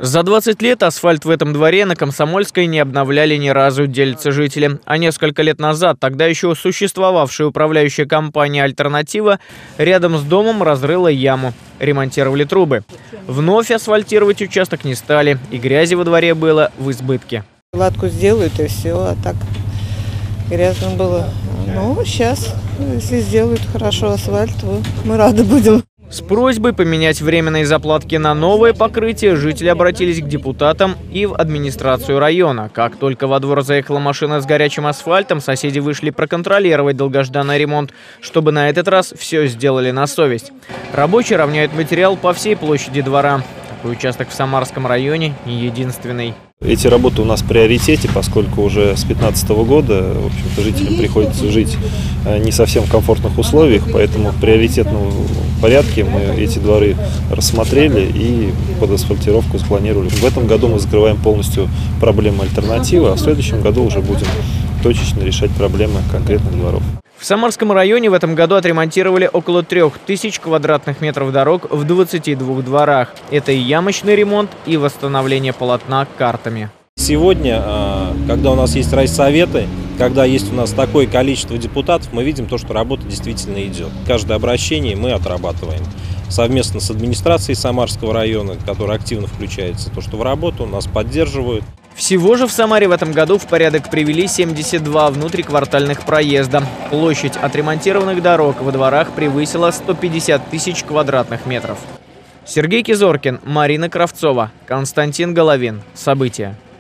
За 20 лет асфальт в этом дворе на Комсомольской не обновляли ни разу, делятся жители. А несколько лет назад тогда еще существовавшая управляющая компания «Альтернатива» рядом с домом разрыла яму. Ремонтировали трубы. Вновь асфальтировать участок не стали, и грязи во дворе было в избытке. Кладку сделают и все, а так грязно было. Ну, сейчас, если сделают хорошо асфальт, то мы рады будем. С просьбой поменять временные заплатки на новое покрытие жители обратились к депутатам и в администрацию района. Как только во двор заехала машина с горячим асфальтом, соседи вышли проконтролировать долгожданный ремонт, чтобы на этот раз все сделали на совесть. Рабочие равняют материал по всей площади двора. Такой участок в Самарском районе не единственный. Эти работы у нас в приоритете, поскольку уже с 2015 года, в общем-то, жителям приходится жить не совсем в комфортных условиях, поэтому в приоритетном порядке мы эти дворы рассмотрели и под асфальтировку спланировали. В этом году мы закрываем полностью проблему «Альтернативы», а в следующем году уже будем точечно решать проблемы конкретных дворов. В Самарском районе в этом году отремонтировали около 3000 квадратных метров дорог в 22 дворах. Это и ямочный ремонт, и восстановление полотна картами. Сегодня, когда у нас есть райсоветы, когда есть у нас такое количество депутатов, мы видим то, что работа действительно идет. Каждое обращение мы отрабатываем совместно с администрацией Самарского района, которая активно включается в работу, нас поддерживают. Всего же в Самаре в этом году в порядок привели 72 внутриквартальных проезда. Площадь отремонтированных дорог во дворах превысила 150 тысяч квадратных метров. Сергей Кизоркин, Марина Кравцова, Константин Головин. События.